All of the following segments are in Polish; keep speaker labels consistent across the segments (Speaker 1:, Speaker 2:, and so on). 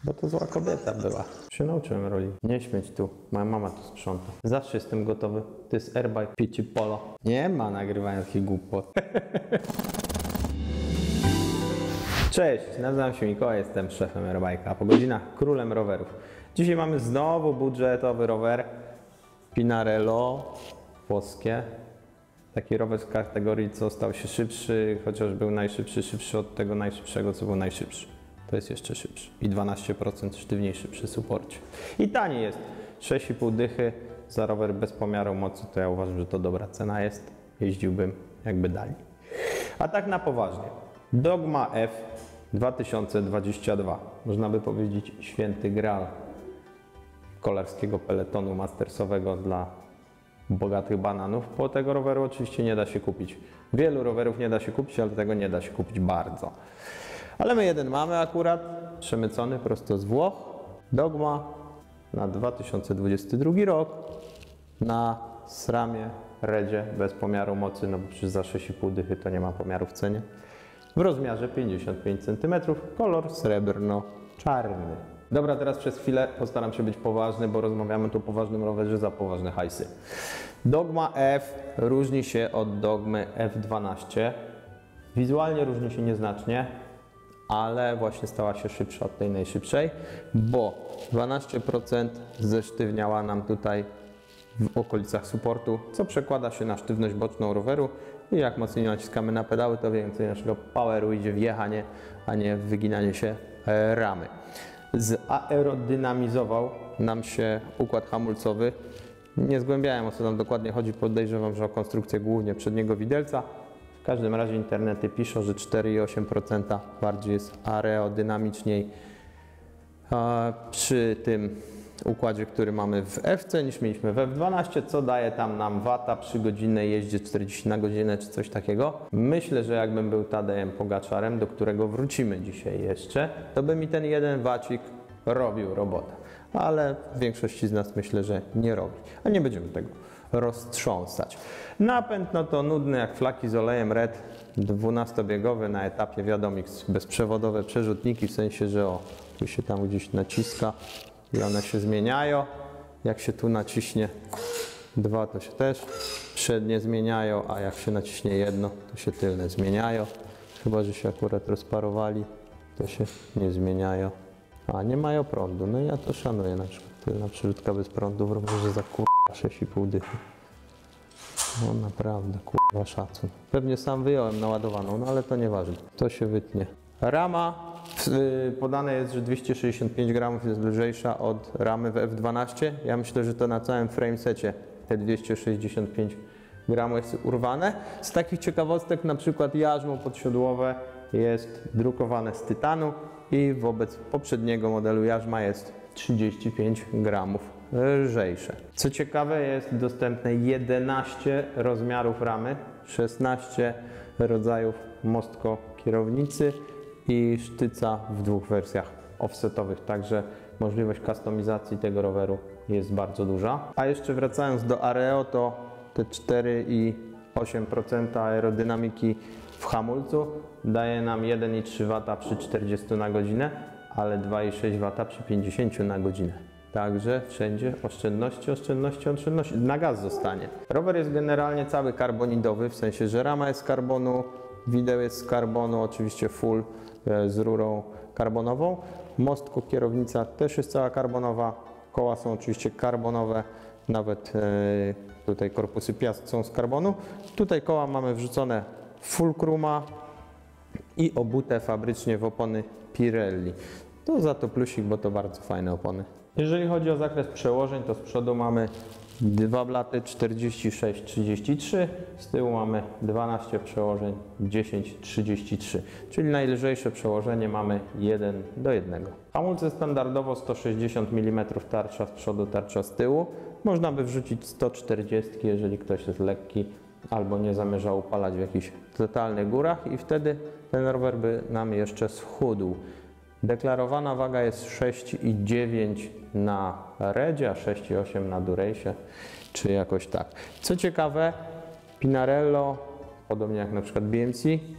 Speaker 1: Bo to zła kobieta była. Się nauczyłem roli. Nie śmieć tu. Moja mama tu sprząta. Zawsze jestem gotowy. To jest airbike Pici Polo. Nie ma nagrywania takich głupot. Cześć, nazywam się Mikołaj, jestem szefem airbike'a, a po godzinach królem rowerów. Dzisiaj mamy znowu budżetowy rower Pinarello włoskie. Taki rower z kategorii, co stał się szybszy, chociaż był szybszy od tego najszybszego, co był najszybszy. To jest jeszcze szybszy i 12% sztywniejszy przy suporcie. I tani jest. 6,5 dychy za rower bez pomiaru mocy, to ja uważam, że to dobra cena jest. Jeździłbym, jakby dali. A tak na poważnie. Dogma F 2022. Można by powiedzieć święty graal kolarskiego peletonu mastersowego dla bogatych bananów, bo tego roweru oczywiście nie da się kupić. Wielu rowerów nie da się kupić, ale tego nie da się kupić bardzo. Ale my jeden mamy akurat, przemycony prosto z Włoch. Dogma na 2022 rok na SRAMie, Redzie, bez pomiaru mocy, no bo przecież za 6,5 dychy to nie ma pomiaru w cenie. W rozmiarze 55 cm, kolor srebrno-czarny. Dobra, teraz przez chwilę postaram się być poważny, bo rozmawiamy tu o poważnym rowerze za poważne hajsy. Dogma F różni się od Dogmy F12. Wizualnie różni się nieznacznie, ale właśnie stała się szybsza od tej najszybszej, bo 12% zesztywniała nam tutaj w okolicach suportu, co przekłada się na sztywność boczną roweru i jak mocniej naciskamy na pedały, to więcej naszego poweru idzie w jechanie, a nie w wyginanie się ramy. Zaerodynamizował nam się układ hamulcowy. Nie zgłębiałem, o co tam dokładnie chodzi, podejrzewam, że o konstrukcję głównie przedniego widelca. W każdym razie internety piszą, że 4,8% bardziej jest aerodynamiczniej przy tym układzie, który mamy w FC niż mieliśmy w F12, co daje tam nam wata przy godzinnej jeździe 40 na godzinę czy coś takiego. Myślę, że jakbym był Tadejem Pogaczarem, do którego wrócimy dzisiaj jeszcze, to by mi ten jeden wacik robił robotę. Ale w większości z nas myślę, że nie robi. A nie będziemy tego roztrząsać. Napęd no to nudny jak flaki z olejem Red, 12-biegowy na etapie Viadomix, bezprzewodowe przerzutniki, w sensie, że o, tu się tam gdzieś naciska i one się zmieniają. Jak się tu naciśnie 2, to się też przednie zmieniają, a jak się naciśnie 1, to się tylne zmieniają. Chyba że się akurat rozparowali, to się nie zmieniają. A nie mają prądu, no ja to szanuję, na przykład tylna przerzutka bez prądu w rowerze za 6,5 dychy. No naprawdę, szacun. Pewnie sam wyjąłem naładowaną, no ale to nieważne, to się wytnie. Rama, podane jest, że 265 gramów jest lżejsza od ramy w F12. Ja myślę, że to na całym framesecie te 265 gramów jest urwane. Z takich ciekawostek na przykład jarzmo podsiodłowe jest drukowane z tytanu i wobec poprzedniego modelu jarzma jest 35 gramów lżejsze. Co ciekawe, jest dostępne 11 rozmiarów ramy, 16 rodzajów mostko kierownicy i sztyca w 2 wersjach offsetowych, także możliwość kustomizacji tego roweru jest bardzo duża. A jeszcze wracając do Areo, to te 4,8% aerodynamiki w hamulcu daje nam 1,3 W przy 40 na godzinę, ale 2,6 W przy 50 na godzinę. Także wszędzie oszczędności, oszczędności, oszczędności. Na gaz zostanie. Rower jest generalnie cały karbonidowy, w sensie, że rama jest z karbonu, wideł jest z karbonu, oczywiście full z rurą karbonową. Mostko kierownica też jest cała karbonowa. Koła są oczywiście karbonowe, nawet tutaj korpusy piast są z karbonu. Tutaj koła mamy wrzucone Fulcruma i obute fabrycznie w opony Pirelli. To za to plusik, bo to bardzo fajne opony. Jeżeli chodzi o zakres przełożeń, to z przodu mamy 2 blaty 46-33, z tyłu mamy 12 przełożeń 10-33, czyli najlżejsze przełożenie mamy 1:1. Hamulce standardowo 160 mm tarcza z przodu, tarcza z tyłu. Można by wrzucić 140, jeżeli ktoś jest lekki albo nie zamierza upalać w jakichś totalnych górach i wtedy ten rower by nam jeszcze schudł. Deklarowana waga jest 6,9 na Redzie, a 6,8 na Durace'ie, czy jakoś tak. Co ciekawe, Pinarello, podobnie jak na przykład BMC,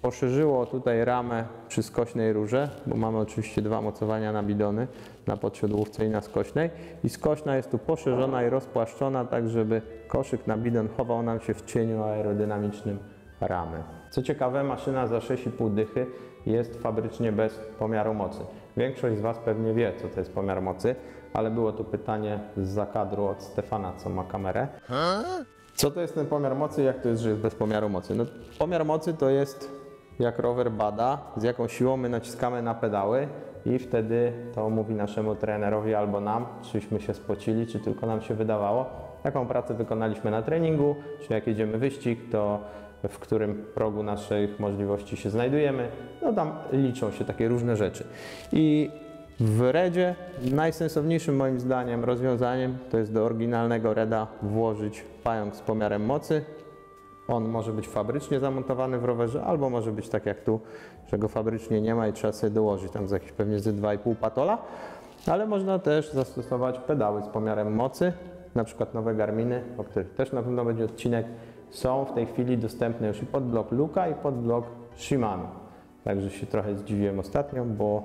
Speaker 1: poszerzyło tutaj ramę przy skośnej rurze, bo mamy oczywiście dwa mocowania na bidony, na podsiodłówce i na skośnej. I skośna jest tu poszerzona i rozpłaszczona, tak żeby koszyk na bidon chował nam się w cieniu aerodynamicznym ramy. Co ciekawe, maszyna za 6,5 dychy jest fabrycznie bez pomiaru mocy. Większość z Was pewnie wie, co to jest pomiar mocy, ale było tu pytanie zza kadru od Stefana, co ma kamerę. Co to jest ten pomiar mocy i jak to jest, że jest bez pomiaru mocy? No, pomiar mocy to jest, jak rower bada, z jaką siłą my naciskamy na pedały i wtedy to mówi naszemu trenerowi albo nam, czyśmy się spocili, czy tylko nam się wydawało, jaką pracę wykonaliśmy na treningu, czy jak jedziemy wyścig, to w którym progu naszych możliwości się znajdujemy. No tam liczą się takie różne rzeczy. I w Redzie najsensowniejszym moim zdaniem rozwiązaniem to jest do oryginalnego Reda włożyć pająk z pomiarem mocy. On może być fabrycznie zamontowany w rowerze, albo może być tak jak tu, że go fabrycznie nie ma i trzeba sobie dołożyć tam za jakieś pewnie ze 2,5 patola. Ale można też zastosować pedały z pomiarem mocy, na przykład nowe Garminy, o których też na pewno będzie odcinek. Są w tej chwili dostępne już i pod blok Luka i pod blok Shimano. Także się trochę zdziwiłem ostatnio, bo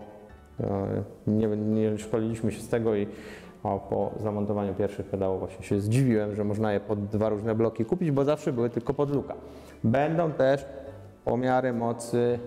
Speaker 1: nie szkoliliśmy się z tego i po zamontowaniu pierwszych pedałów właśnie się zdziwiłem, że można je pod dwa różne bloki kupić, bo zawsze były tylko pod Luka. Będą też pomiary mocy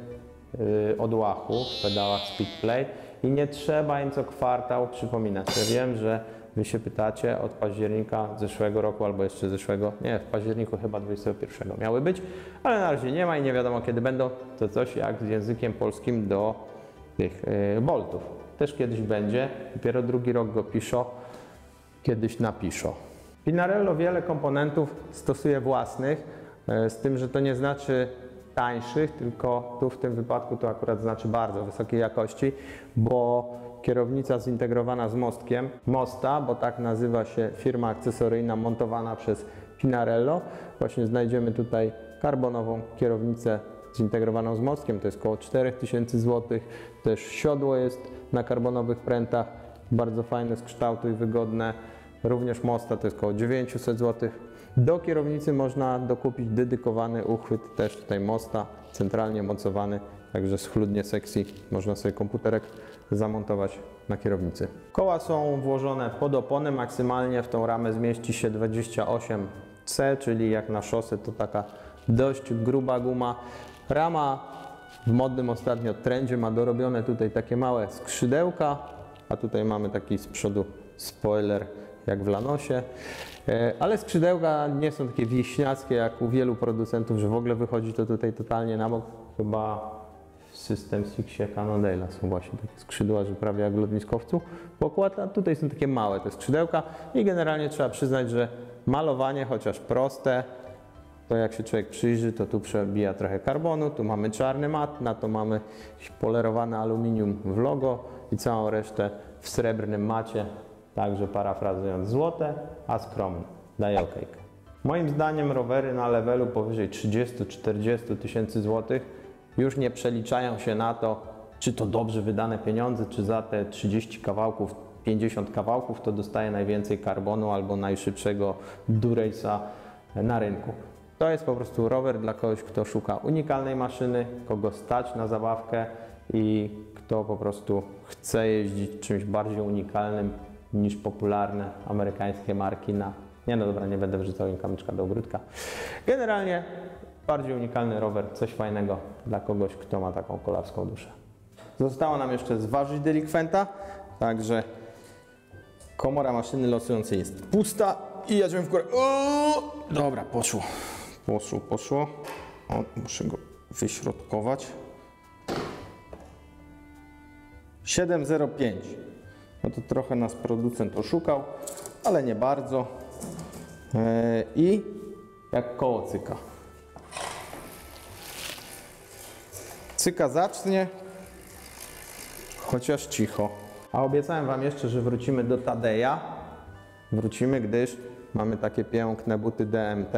Speaker 1: odłachu w pedałach Speedplay i nie trzeba im co kwartał przypominać. Ja wiem, że Wy się pytacie od października zeszłego roku albo jeszcze zeszłego, nie, w październiku chyba 21 miały być, ale na razie nie ma i nie wiadomo kiedy będą. To coś jak z językiem polskim do tych boltów. Też kiedyś będzie, dopiero drugi rok go piszą, kiedyś napiszą. Pinarello wiele komponentów stosuje własnych, z tym, że to nie znaczy tańszych, tylko tu w tym wypadku to akurat znaczy bardzo wysokiej jakości, bo kierownica zintegrowana z mostkiem, Mosta, bo tak nazywa się firma akcesoryjna montowana przez Pinarello. Właśnie znajdziemy tutaj karbonową kierownicę zintegrowaną z mostkiem, to jest około 4000 zł. Też siodło jest na karbonowych prętach, bardzo fajne z kształtu i wygodne. Również Mosta to jest około 900 zł. Do kierownicy można dokupić dedykowany uchwyt, też tutaj Mosta, centralnie mocowany, także schludnie sexy. Można sobie komputerek zamontować na kierownicy. Koła są włożone pod oponę, maksymalnie w tą ramę zmieści się 28C, czyli jak na szosę to taka dość gruba guma. Rama w modnym ostatnio trendzie ma dorobione tutaj takie małe skrzydełka, a tutaj mamy taki z przodu spoiler jak w Lanosie. Ale skrzydełka nie są takie wieśniackie jak u wielu producentów, że w ogóle wychodzi to tutaj totalnie na bok. Chyba w System Sixie Cannondale'a są właśnie takie skrzydła, że prawie jak w lotniskowcu pokład, a tutaj są takie małe te skrzydełka i generalnie trzeba przyznać, że malowanie, chociaż proste, to jak się człowiek przyjrzy, to tu przebija trochę karbonu, tu mamy czarny mat, na to mamy polerowane aluminium w logo i całą resztę w srebrnym macie. Także parafrazując, złote, a skromne. Daję okejkę. Moim zdaniem rowery na levelu powyżej 30-40 tysięcy złotych już nie przeliczają się na to, czy to dobrze wydane pieniądze, czy za te 30 kawałków, 50 kawałków to dostaje najwięcej karbonu albo najszybszego durace'a na rynku. To jest po prostu rower dla kogoś, kto szuka unikalnej maszyny, kogo stać na zabawkę i kto po prostu chce jeździć czymś bardziej unikalnym niż popularne amerykańskie marki na... Nie no dobra, nie będę wrzucał im kamyczka do ogródka. Generalnie bardziej unikalny rower, coś fajnego dla kogoś, kto ma taką kolarską duszę. Zostało nam jeszcze zważyć delikwenta, także komora maszyny losującej jest pusta i jedziemy w górę. Dobra, poszło. Poszło. O, muszę go wyśrodkować. 7,05. No to trochę nas producent oszukał, ale nie bardzo. I jak koło cyka. Cyka zacznie, chociaż cicho. A obiecałem Wam jeszcze, że wrócimy do Tadeja. Wrócimy, gdyż mamy takie piękne buty DMT.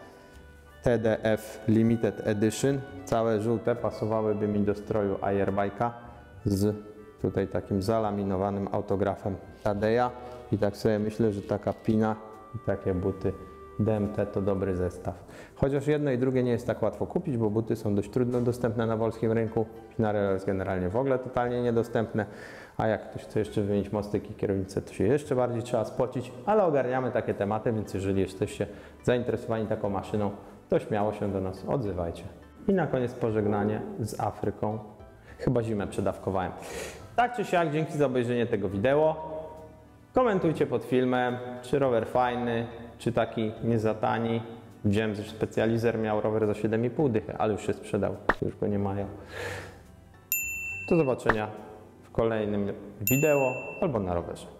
Speaker 1: TDF Limited Edition. Całe żółte pasowałyby mi do stroju Airbike'a z tutaj takim zalaminowanym autografem Tadeja. I tak sobie myślę, że taka pina i takie buty DMT to dobry zestaw. Chociaż jedno i drugie nie jest tak łatwo kupić, bo buty są dość trudno dostępne na polskim rynku. Pinarello jest generalnie w ogóle totalnie niedostępne, a jak ktoś chce jeszcze wymienić mostyki, kierownice, to się jeszcze bardziej trzeba spocić, ale ogarniamy takie tematy, więc jeżeli jesteście zainteresowani taką maszyną, to śmiało się do nas odzywajcie. I na koniec pożegnanie z Afryką. Chyba zimę przedawkowałem. Tak czy siak, dzięki za obejrzenie tego wideo. Komentujcie pod filmem, czy rower fajny, czy taki nie za tani. Widziałem, że Specializer miał rower za 7,5 dychy, ale już się sprzedał, już go nie mają. Do zobaczenia w kolejnym wideo albo na rowerze.